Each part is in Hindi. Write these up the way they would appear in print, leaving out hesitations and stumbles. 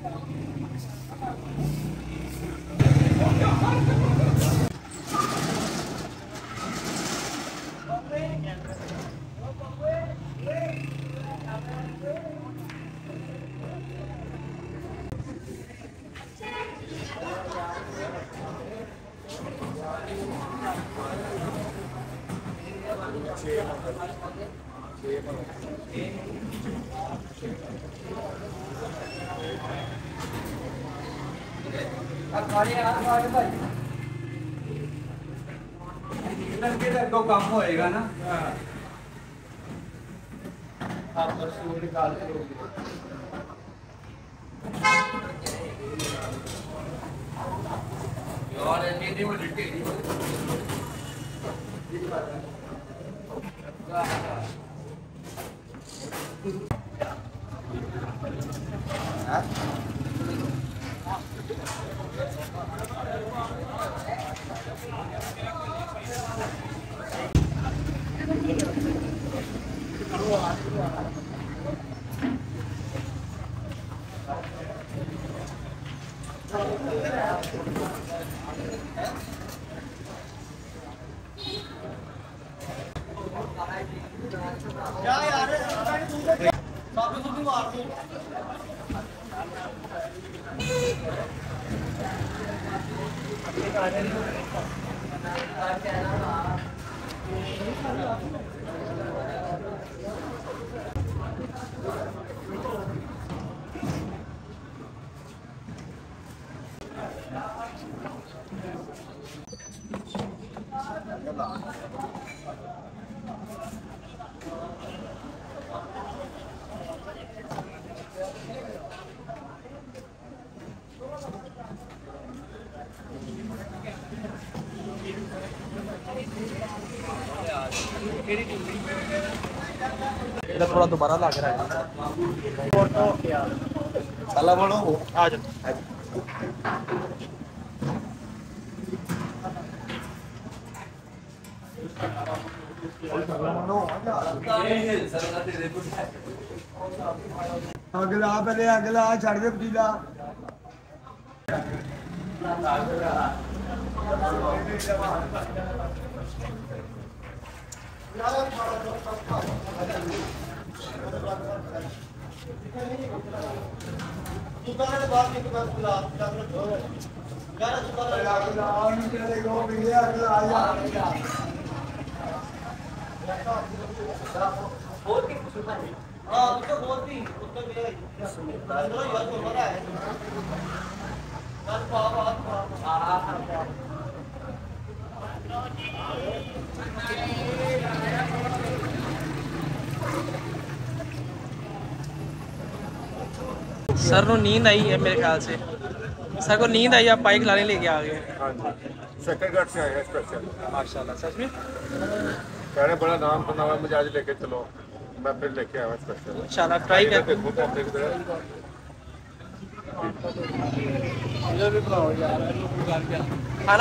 तो कम होएगा ना। थोड़ा दोबारा लग रहा है। साला बोलो आ जाओ। अगला पहले अगला छड़ दे पतीला। सर को नींद आई है मेरे ख्याल से। सर को नींद आई, आप पाई खिलाने लेके आ गए। हाँ जी, सेकंड से आए हैं स्पेशल। माशाल्लाह, सच में कह रहे बड़ा नाम बना हुआ, मुझे आज लेके चलो, मैं फिर लेके आया स्पेशल। इंशाल्लाह ट्राई करते हैं। खाना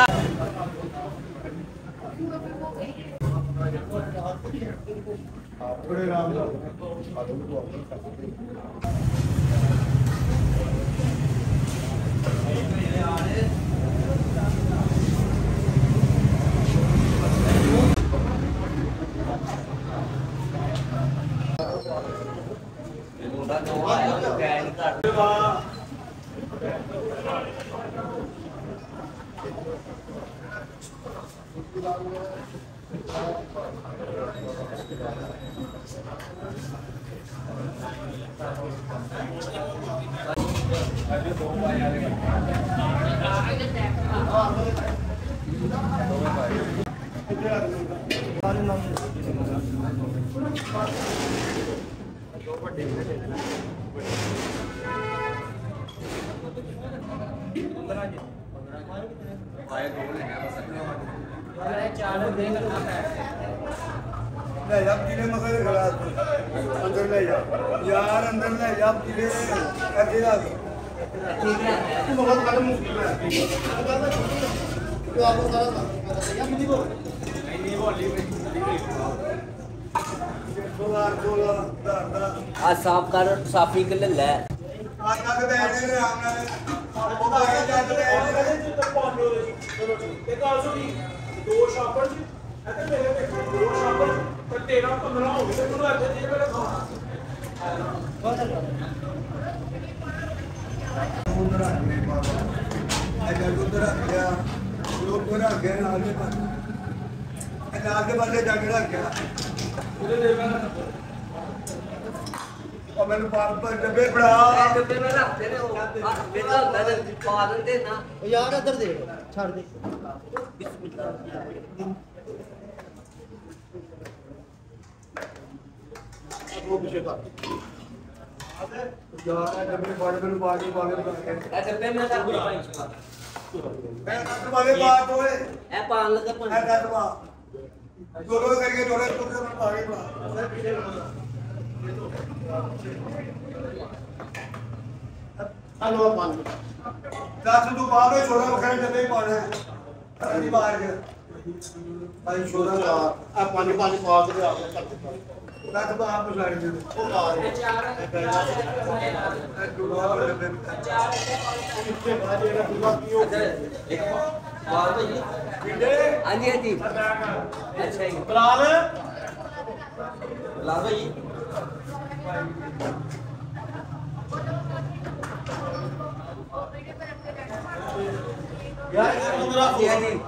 ले जा किले मगर खड़ा अंदर ले जा यार, अंदर ले जा किले ऐसे ला दो। तू बहुत बड़ा मुश्किल है तो आपको सारा या मुझे बोल नहीं बोली दो बार आ साफ कर, साफी कर ले ਆਟਾ ਦੇ ਬੈਠੇ ਨੇ ਆਰਾਮ ਨਾਲ ਉਹ ਬਾਹਰ ਜਾ ਕੇ ਬੈਠੇ ਜਿੱਦਾਂ ਪਾਉਂਦੇ ਉਹਦੇ ਚਲੋ ਠੀਕ ਇਹ ਗੱਲ ਸੁਣੀ ਦੋ ਸ਼ਾਪਰ ਜੀ ਅਤੇ ਮੇਰੇ ਦੇਖੋ ਦੋ ਸ਼ਾਪਰ ਤੇ 13 15 ਹੋ ਗਏ ਤੇ ਮੈਨੂੰ ਅੱਜ ਜਿਹੜੇ ਵੇਲੇ ਖਾਣਾ ਉਧਰ ਆ ਗਏ ਬਾਬਾ ਅਜਾ ਉਧਰ ਆ ਗਿਆ ਲੋਕ ਉਧਰ ਆ ਗਏ ਨਾਲ ਦੇ ਪਾਸੇ ਨਾਲ ਦੇ ਪਾਸੇ ਜਾ ਕੇ ਰੱਖ ਗਿਆ ਉਹਦੇ ਦੇਵਾਂਗਾ ਉਹ ਮੈਨੂੰ ਪਰ ਡੱਬੇ ਫੜਾ ਡੱਬੇ में रखते ने वो बेटा होता है पा देते ना यार इधर दे छोड़ दे ਉਹ ਪਿੱਛੇ ਕਰ ਯਾਰ ਡੱਬੇ ਫੜ ਮੈਨੂੰ ਪਾ ਕੇ ए डब्बे में रख दे ਮੈਂ ਕੱਟ ਪਾਵੇ ਬਾਤ ਓਏ ए पान लगा ਮੈਂ पान ਕੱਟ ਪਾ ਦੋਨੋਂ ਕਰਕੇ ਦੋਰੇ ਤੁਰ ਕੇ ਮੈਨੂੰ ਪਾ ਕੇ ਬਣਾ हेलो पान ਦੱਸ ਤੂੰ ਬਾਹਰ ਵਿੱਚ ਛੋਰਾ ਵਖਰੇ ਡੱਬੇ ਹੀ ਪਾਉਣਾ ਹੈ ਅਗਲੀ ਬਾਹਰ ਕੇ ਭਾਈ ਛੋਰਾ ਦਾ आ पानी पानी पा के आ गया ਦੱਸ ਬਾਹਰ ਪਛਾੜ ਦੇ ओ आ रहे इसके बाद ये पूरा पियो हाँ जी हाँ जी अच्छा जी बिलाल ला भाई यार इधर आ हाँ जी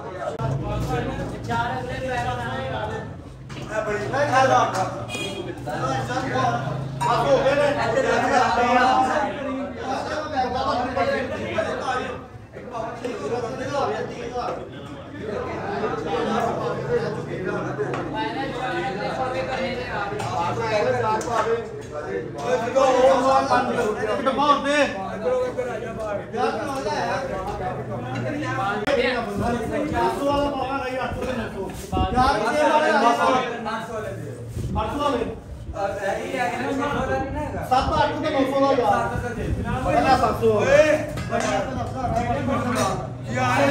ਮੈਂ ਬੜੀ नहीं खाएगा बस हो गए ਓਏ ਜਦੋਂ ਹੋਰ ਮਾਰ ਪੰਜ डब्बा होते यार वाला पावा नहीं 800 से 900 यार ये वाले 800 वाले 7 8 तो 900 ਦਾ ਯਾਰ ਪਹਿਲਾਂ 700 ਓਏ ਯਾਰ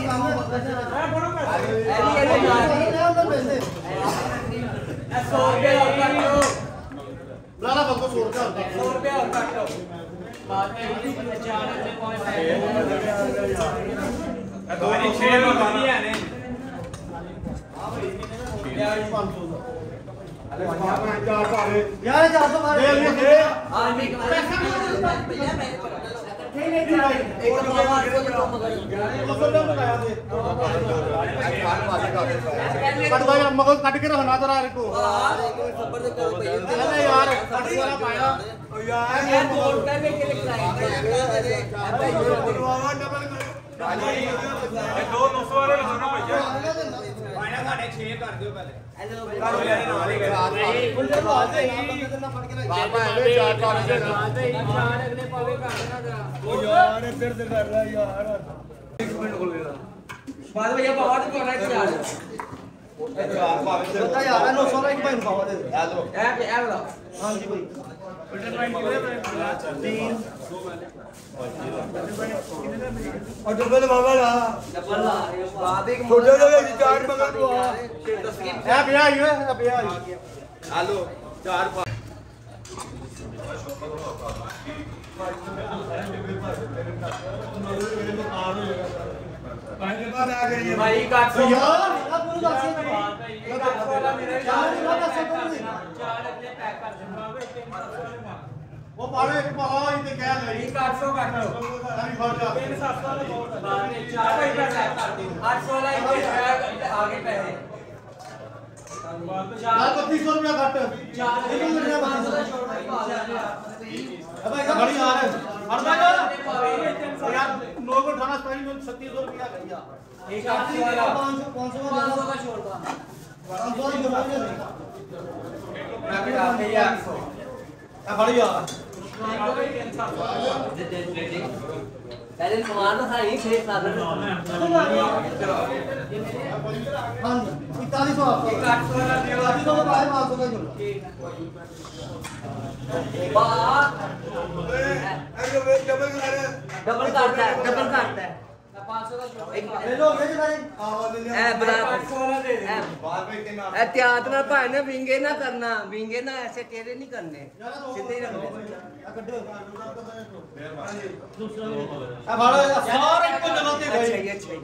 ਲਾਲਾ ਬੱਕੋ 100 ਰੁਪਏ ਹੁੰਦਾ ਦੋਨੀ 6 ਰੁਪਏ ਨੇ 500 ਦਾ यार 400 मार दे लिए हाँ जी भैया मैं एक बाबा कट भाई मगज कट के रहना जरा इनको खबर तो करो भैया अरे यार कट वाला पाया ਓ ਯਾਰ यार 2 रुपए में के लिए ਬਣਵਾਵਾ ਡਬਲ ਕਰ ਇਹ ਦੋ 900 ਵਾਲੇ ਲਾਉਣਾ ਭਈਆ ਪਾਇਆ ਸਾਡੇ 6 ਕਰ ਦਿਓ ਪਹਿਲੇ हेलो ਨਾਲ ਹੀ ਕਰਾ फुल्लर बात है यार फड़ के ਬਾਬਾ ਐਵੇਂ ਚਾਰ ਕਰ ਦੇ ਓ ਯਾਰ ਇੱਧਰ ਤੇ ਕਰ ਲੈ ਯਾਰ बाद भैया बहुत कॉन्ट्रैक्ट यार बता यार 900 का एक भाई पावा दे ए वाला हां जी भाई ਓ ਡਬਲ ਬਾਬਾ ਲਾ डबल ला बाद एक ਛੋਟੇ ਦੇ ਵਿੱਚ ਚਾਰ ਮਗਰ ਪਵਾ ए भैया आइए ए भैया आइए ਹਾਲੋ ਚਾਰ ਪਾ ਪੰਜ ਬਾਰ ਆ ਗਈ ਭਾਈ ਕੱਟ तो यार मेरा पूरी बात से ਚਾਰ ਅਗਲੇ ਪੈਕ ਕਰ ਦਿੰਦਾ ਵੇ वो पावे एक पावा इनके क्या नहीं 800 ਕੱਟ ਲਓ अभी फड़ जा 700 ਵਾਲਾ ਬਹੁਤ ਬਾਅਦ ਵਿੱਚ 4 ਰੁਪਏ ਪੈਕ ਕਰ ਦਿਓ 800 वाला एक आगे पैसे यार 3200 रुपया घट इनको मिलने 500 का 500 छोड़ भाई अब ऐसा बड़ी यार हटदा यार लोगों को उठाना चाहिए 3700 रुपया भैया एक 800 वाला 500 500 का छोड़ पा 500 की जरूरत नहीं मैं बिठा के 800 ए बड़ी यार पहले सामान था ही थे साधन हां 4100 आपका एक 800 वाला दियो 800 का भाई 500 का जोड़ बा ਓਏ ਇਹ ਡਬਲ ਕਰ डबल काटता है 500 ले लो ये ए बराबर एहतियात ना भाई ने विंगे ना करना, विंगे ना ऐसे टेढ़े नहीं करने, सीधे ही रखने। सारे को जलाते भाई अच्छा ये अच्छा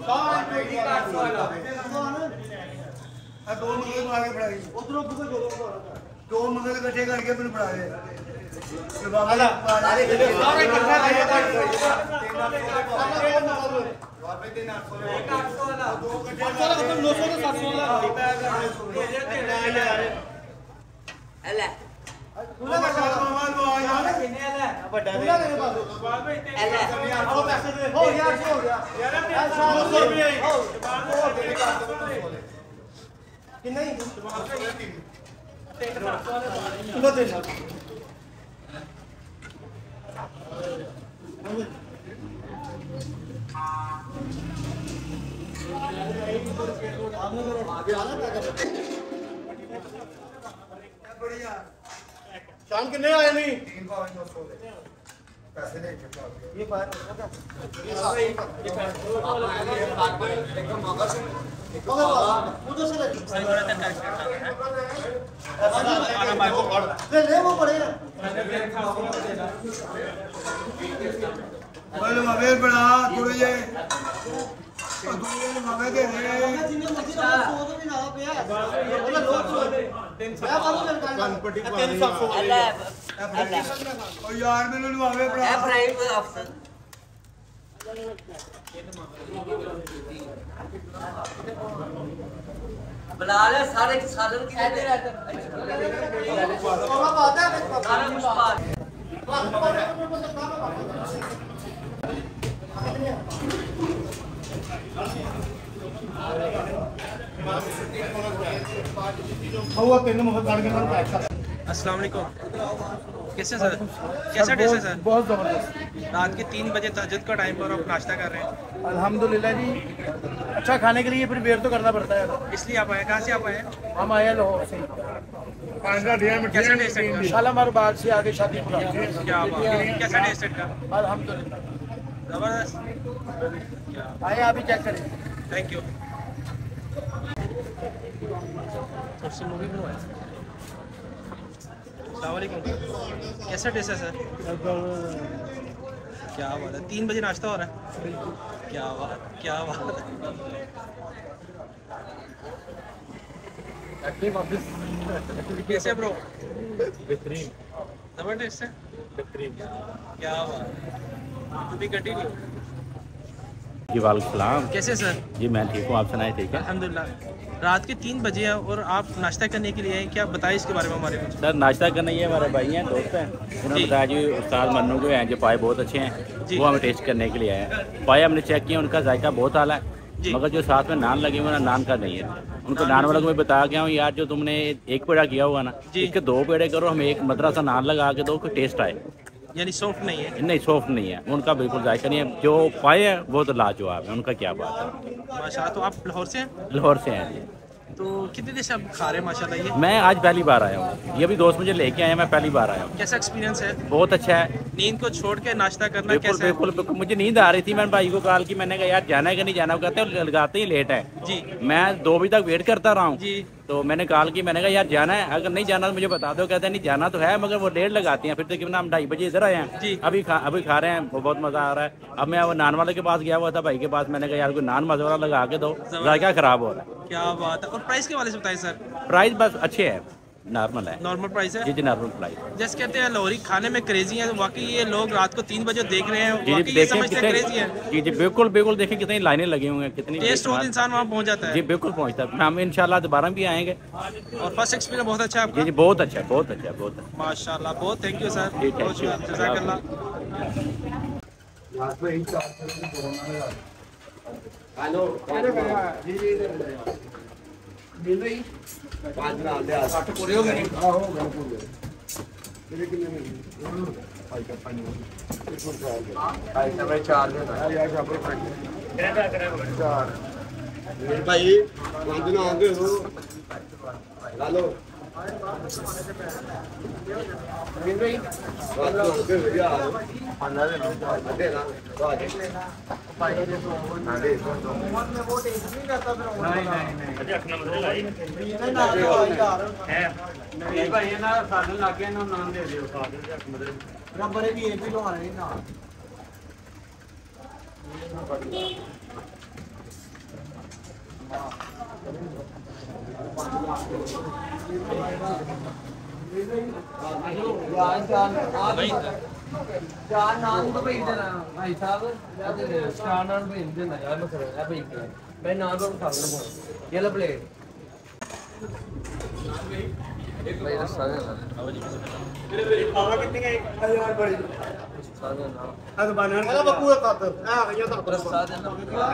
दो मंगल आगे बढ़ाई उधरों बुके जोड़ो दो मंगल इकट्ठे करके फिर बढ़ा दे सारे इकट्ठा एला शाम कितने आए नहीं पैसे नहीं ये बात उधर से ले वो पड़े बोल मवे बड़ा थोड़े जे दूसरे मवे दे दे और यार मैंने मवे बड़ा ए प्राइम अफसर बुला ले सारे सालन की सारा कुछ बात हुआ तीन मुहत गाड़ के मन पैक कर अस्सलाम वालेकुम। कैसे सर, कैसा टेस्ट है सर? बहुत जबरदस्त रात के 3 बजे तहज्जुद का टाइम पर आप नाश्ता कर रहे हैं, अल्हम्दुलिल्लाह जी। अच्छा खाने के लिए फिर वेट तो करना पड़ता है, इसलिए आप आए। कहाँ से आप आए हैं? हम आए हैं लाहौर से। कैसा टेस्ट है? शालामार बाग से आगे शादी क्या बात, कैसा टेस्ट है इनका? अल्हम्दुलिल्लाह जबरदस्त। आए आप ही चेक करें। Thank you. थोड़ी सी मूवी बनवाए। अस्सलाम वालेकुम। कैसा टेस्ट है सर? क्या बात है, 3 बजे नाश्ता हो रहा है? क्या बात, क्या बात है। कैसे ब्रो? बेहतरीन जबरदस्त है, बेहतरीन। क्या बात। To be continue. जी वालेकुम। कैसे सर? जी मैं ठीक हूँ, आप सुनाए ठीक है? अल्हम्दुलिल्लाह। रात के 3 बजे हैं और आप नाश्ता करने के लिए हैं, क्या बताइए इसके बारे में हमारे कुछ? सर नाश्ता करना ये हमारे भाई हैं, दोस्त हैं, उन्होंने जी। बताया जी उस्ताद मन्नू जो हैं जो पाए बहुत अच्छे हैं, जी। वो हमें टेस्ट करने के लिए आए हैं। पाए हमने चेक किया, उनका जायका बहुत आला है, जी। मगर जो साथ में नान लगे हुए ना, नान का नहीं है। उनको नान वालों को मैं बताया गया हूँ यार जो तुमने एक पेड़ा किया हुआ ना, जी। इसके 2 पेड़े करो, हमें एक मदरसा नान लगा के दो, कोई टेस्ट आए। यानी सॉफ्ट नहीं है? नहीं सॉफ्ट नहीं है, उनका बिल्कुल जायका नहीं है। जो पाए हैं वो तो लाजवाब है, उनका क्या बात है। माशाल्लाह। तो आप लाहौर से हैं? लाहौर से हैं जी। तो कितने देर से आप खा रहे हैं माशाल्लाह ये? मैं आज पहली बार आया हूँ, ये भी दोस्त मुझे लेके आए हैं, मैं पहली बार आया हूँ। कैसा एक्सपीरियंस है? बहुत अच्छा है। नींद को छोड़ के नाश्ता करना बिल्कुल कैसा है? बिल्कुल बिल्कुल, मुझे नींद आ रही थी, मैंने भाई को कॉल की, मैंने कहा यार जाना है कि नहीं जाना, वो कहते हैं लगाते ही लेट है। जी मैं 2 बजे तक वेट करता रहा हूँ, जी। तो मैंने कॉल की, मैंने कहा यार जाना है, अगर नहीं जाना तो मुझे बता दो। कहते हैं नहीं जाना तो है, मगर वो लेट लगाती हैं। फिर तकरीबन हम 2:30 बजे इधर आए हैं, जी। अभी खा रहे हैं, वो बहुत मज़ा आ रहा है। अब मैं वो नान वाले के पास गया हुआ था, भाई के पास, मैंने कहा यार कोई नान मसाला लगा के दो, जायका ख़राब हो रहा है। क्या बात है। और प्राइस के वाले से बताइए सर। प्राइस बस अच्छे है, नॉर्मल है। नॉर्मल प्राइस है? जी जी नॉर्मल प्राइस। जैसे कहते हैं लाहौरी खाने में क्रेजी है, तो वाकई ये लोग रात को 3 बजे देख रहे हैं, जी वाकई जी ये देखें समझते हैं क्रेजी है। जी जी बिल्कुल बिल्कुल, देखें कितनी लाइनें लगी हुई हैं, कितनी टेस्ट हो तो इंसान वहाँ पहुँच जाता जी है। बिल्कुल पहुँचता है। हम इंशाल्लाह दोबारा भी आएंगे। और फर्स्ट एक्सपीरियंस बहुत अच्छा है जी आपका? जी बहुत अच्छा है, बहुत अच्छा है, बहुत अच्छा। माशाल्लाह। बहुत थैंक यू सर, जी, thank बहुत you. शुक्रिया, जज़ाकल्लाह। यार पे ही 400 की कोरोना लगा हेलो मिल रही 5 ग्राम दे 60 पूरे हो गए। हां हो गए पूरे। तेरे कितने में भाई का पानी भाई का मैं 4 देना यार यहाँ पे पानी क्या करें 4 भाई बंद ना आगे हो ला लो रबरे भी ये भी लो आ रहे ना चार नान तो भेज देना भाई साहब, चार नान भेज देना यार, मैं करूँगा भेज देना, मैं नान को खा लूँगा। ये लो प्लेट भाई, रस्सा देना पावा कितने का 1000 बड़ी रस्सा देना अब बनाना है पूरा खातर आ गया तो रस्सा देना।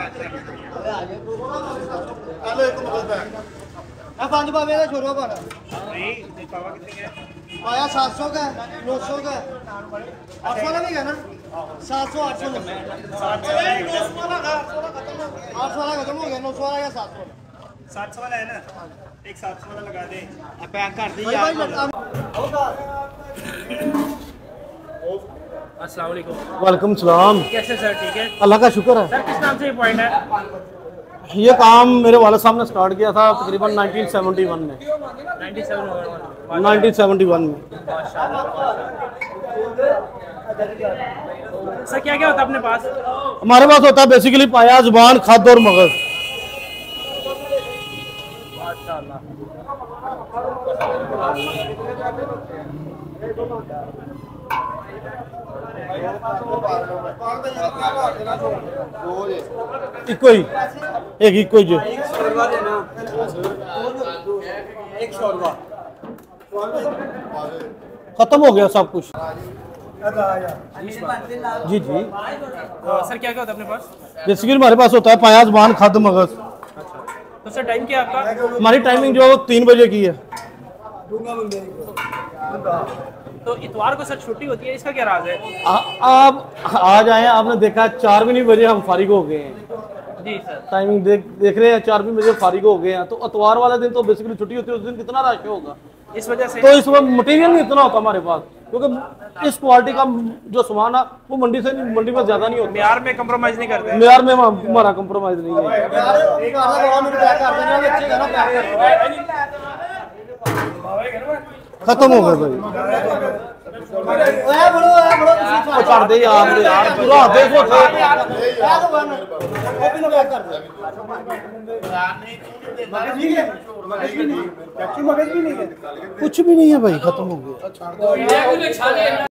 हेलो एक मगज है आ 5 पावे का छोरो पर नहीं पावा कितने का पाया 700 का 900 का 800 वाला भी है ना 700 800 900 वाला 800 वाला खत्म हो गया 900 वाला या 700 वाला है ना एक 700 वाला लगा दे पैक कर दी यार। अस्सलाम वालेकुम। वालेकुम सलाम। कैसे सर, ठीक है? अल्लाह का शुक्र है। सर किस नाम से ये पॉइंट है? ये काम मेरे वाले साहब ने स्टार्ट किया था तकरीबन 1971 में 1971 में। सर क्या क्या होता है अपने पास? हमारे पास होता है बेसिकली पाया, जुबान, खाद और मगज। इको ही एक इको ही खत्म हो गया सब कुछ। जी जी सर क्या क्या होता है अपने पास? बेसिकली हमारे पास होता है पाया, जुबान, खाद, मगज। तो सर टाइम क्या है आपका? हमारी टाइमिंग जो 3 बजे की है। तो इतवार को सर छुट्टी होती है, इसका क्या राज है? आप आज आए, आपने देखा 4 भी नहीं बजे हम फारिग हो गए हैं। जी सर। टाइमिंग देख रहे हैं 4 भी बजे फारिग हो गए हैं। तो इतवार वाले दिन तो बेसिकली छुट्टी होती है, उस दिन कितना रश होगा। इस वजह से तो इस वक्त मटेरियल नहीं इतना होता हमारे पास, क्योंकि इस क्वालिटी का जो सामान है वो मंडी से नहीं, मंडी में ज्यादा नहीं होता। म्यार में कंप्रोमाइज नहीं करते? म्यार में हमारा कंप्रोमाइज नहीं है। खत्म हो गए भाई, कर दे यार पूरा देखो कुछ भी नहीं है भाई, खत्म हो गया।